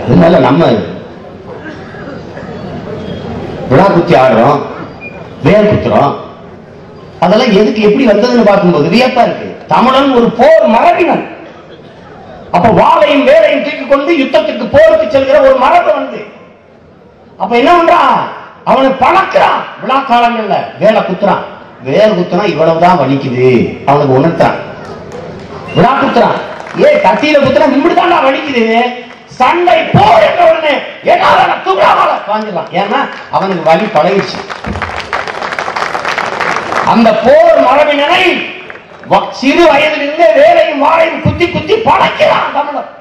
அதனால நம்ம விழா குத்தி ஆடுறோம், வேல் குத்துறோம். அதெல்லாம் எதுக்கு எப்படி வந்ததுன்னு பார்க்கும்போது வியப்பா இருக்கு. தமிழன் ஒரு போர் மரபினன். அப்ப வாளையும் வேலையும் தூக்கி கொண்டு யுத்தத்துக்கு போருக்கு செல்கிற ஒரு மரபு வந்து அப்ப என்ன பண்றான், அவனை பழக்கிறான். விழா காலங்கள்ல வேலை குத்துறான். வேல் குத்துனா இவ்வளவுதான் வலிக்குது அவனுக்கு உணர்த்தான். விழா குத்துறான், கத்தியில குத்துறா இப்படித்தான்டா வலிக்குது. சண்டை போர் என்ற உடனே என்னால தூக்கால காஞ்சிடலாம். ஏன்னா அவனுக்கு வலி பழகிடுச்சு. அந்த போர் மரபினரை சிறு வயதிலிருந்து வேலையும் வாழையும் குத்தி குத்தி பழக்கிறான் தமிழர்.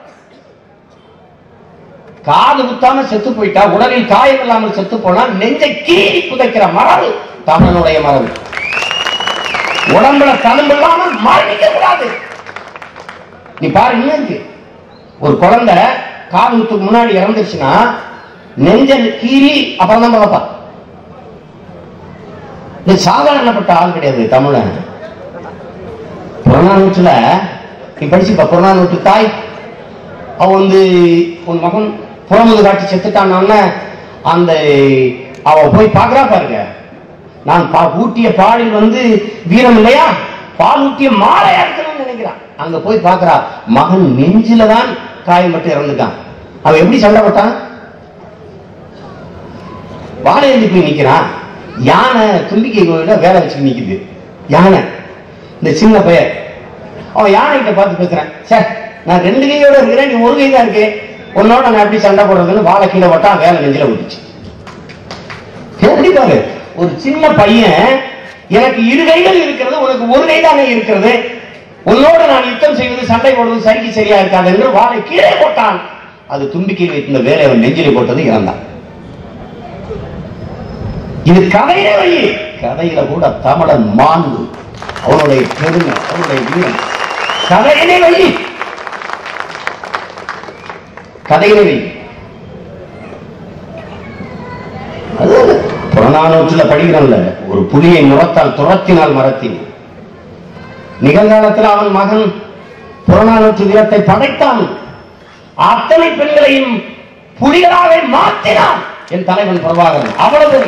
காது குத்தாம செத்து போயிட்டா, உடலில் காயம் இல்லாமல் செத்து போனா நெஞ்சை கீறி புதைக்கிற மரபு தமிழனுடைய மரபு. உடம்புல தழும்பு இல்லாமல் மரணிக்க கூடாது. நீ பாரு, இன்னும் ஒரு குழந்தை காது குத்துக்கு முன்னாடி இறந்துருச்சுன்னா நெஞ்ச கீறி அப்புறம் தான் பார்ப்பா. இது சாதாரணப்பட்ட ஆள் கிடையாது தமிழன். புறநானூற்றுல நீ படிச்சுப்பா. புறநானூற்று தாய் அவ வந்து உன் மகன் புறமுது காட்சி செத்துட்டான். அந்த அவ போய் பாக்குறா பாருங்க. நான் ஊட்டிய பாலில் வந்து வீரம் இல்லையா, பால் ஊட்டிய மாலையா இருக்கணும்னு நினைக்கிறான். அங்க போய் பாக்குறா, மகன் நெஞ்சில தான் காயம் மட்டும் இறந்துட்டான். அவன் எப்படி சண்டை போட்டான்? வாழை எழுதி போய் நிக்கிறான். யானை தும்பிக்கை கோயில வேலை வச்சு நிக்குது. யானை இந்த சின்ன பையன் அவன் யானை கிட்ட பார்த்து பேசுறேன், சார் நான் 2 கையோட இருக்கிறேன், நீ 1 கை தான் இருக்கு, உன்னோட நான் எப்படி சண்டை போடுறதுன்னு வாழை கீழே போட்டா வேலை நெஞ்சில ஊதிச்சு. எப்படி பாரு, ஒரு சின்ன பையன் எனக்கு 2 கைகள் இருக்கிறது, உனக்கு 1 கை தானே இருக்கிறது, உன்னோட நான் யுத்தம் செய்வது சண்டை போடுவது சரிக்கு சரியா இருக்காது என்று வாழை கீழே போட்டான். அது தும்பிக்கையில் வைத்திருந்த வேலை அவன் நெஞ்சிலே போட்டது, இறந்தான். இது கதையிலே வை. கதையில கூட தமிழன் மாண்பு, அவனுடைய பெருமை, அவனுடைய வீரம் கதையிலே வை. கதையிலே வை. அது புறநானூற்றுல படிக்கிறல்ல, ஒரு புலியை முறத்தால் துரத்தினால் மரத்தின். நிகழ்காலத்தில் அவன் மகன் புறநானூற்று வீரத்தை படைத்தான். அத்தனை பெண்களையும் புலிகளாக மாற்றினான் என் தலைவன் பிரபாகரன். அவ்வளவு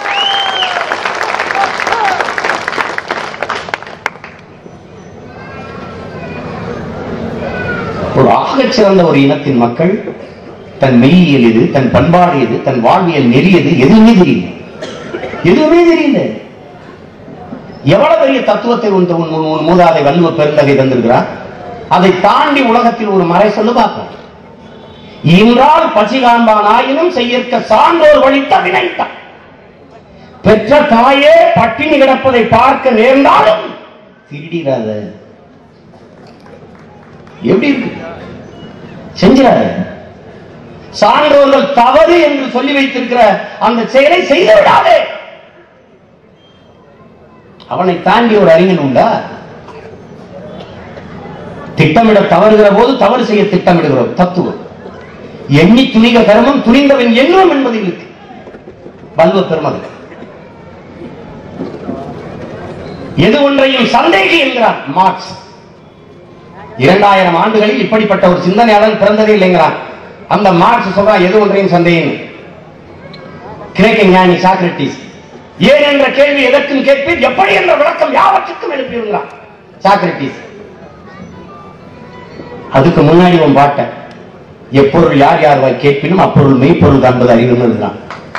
ஒரு ஆகச் சிறந்த ஒரு இனத்தின் மக்கள் தன் மெய்யியல் எது, தன் பண்பாடு எது, தன் வாழ்வியல் நெறியது எதுவுமே தெரியல. எதுவுமே தெரியல. எவ்வளவு பெரிய தத்துவத்தை உன் மூதாதை வள்ளுவ பெருந்தகை தந்திருக்கிறார். அதை தாண்டி உலகத்தில் ஒரு மறை சொல்லு பார்ப்போம். இன்றால் பசி காண்பானாயினும் செய்யற்க சான்றோர் வழித்த வினைத்தான். பெற்ற தாயே பட்டினி கிடப்பதை பார்க்க நேர்ந்தாலும் திருடிடாத. எப்படி இருக்கு? செஞ்சிடாத. சான்றோர்கள் தவறு என்று சொல்லி வைத்திருக்கிற அந்த செயலை செய்து விடாதே. அவனை தாண்டி ஒரு அறிஞன் உண்டா? திட்டமிட தவறுகிற போது தவறு செய்ய திட்டமிடுகிறோம். தத்துவம் எண்ணி துணிக கர்மம் துணிந்தவன் எண்ணும் என்பது இருக்கு வள்ளுவ பெருமகன். எது ஒன்றையும் சந்தேகி என்கிறான் மார்க்ஸ். 2000 ஆண்டுகளில் இப்படிப்பட்ட ஒரு சிந்தனையாளன் பிறந்ததே இல்லைங்கிறான். அந்த மார்க்ஸ் சொல்றான் எது ஒன்றையும் சந்தேகம். கிரேக்க ஞானி சாக்ரட்டிஸ் ஏன் என்ற கேள்வி எதற்கும் கேட்பீர், எப்படி என்ற விளக்கம் யாவற்றுக்கும் எழுப்பியிருந்தான் சாக்ரட்டிஸ். அதுக்கு முன்னாடி உன் பாட்ட எப்பொருள் யார் யார் வாய் கேட்பினும் அப்பொருள் மெய்ப்பொருள் காண்பது அறிவுன்னு இருந்தான்.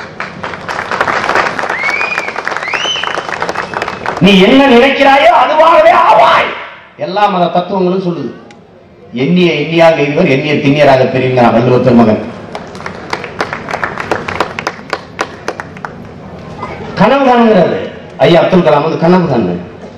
நீ என்ன நினைக்கிறாயோ அதுவாகவே ஆவாய். எல்லா மத தத்துவங்களும் சொல்லுது. எண்ணிய எண்ணியாக இருவர் எண்ணிய திண்ணியராக பெறுகிறான் வள்ளுவ பெருமகன். கனவு காணுங்கிறாரு ஐயா அப்துல் கலாம் வந்து கனவு காணு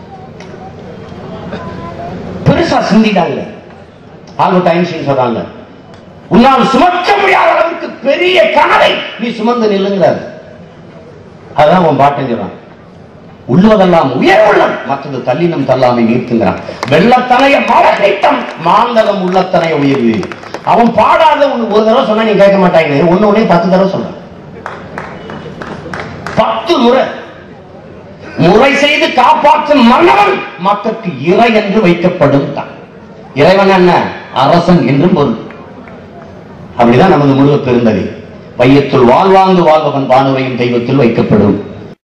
பெருசா சிந்திட்டாங்க. ஆல்பர்ட் ஐன்ஸ்டீன் சொல்றாங்க, உன்னால் சுமக்க முடியாத அளவுக்கு பெரிய கனவை நீ சுமந்து நில்லுங்கிறார். அதுதான் உன் பாட்டு சொல்றான். உள்ளதெல்லாம் உயர் உள்ளம், மற்றது தள்ளினம் தள்ளாமை நீர்த்துங்கிறான். வெள்ளத்தனைய மழை மாந்தகம் உள்ளத்தனைய உயர்வு. அவன் பாடாத ஒரு தடவை சொன்னா நீ கேட்க மாட்டாங்க. ஒன்னே 10 தடவை சொல்றான். 10 முறை முறை செய்து காப்பாற்றும் மன்னவன் மக்களுக்கு இறை என்று வைக்கப்படும். இறைவன் என்ன? அரசன் என்றும் பொருள். அப்படிதான் நமது முருக பெருந்தகை. வையத்துள் வாழ்வாங்கு வாழ்பவன் வானுரையும் தெய்வத்தில் வைக்கப்படும்.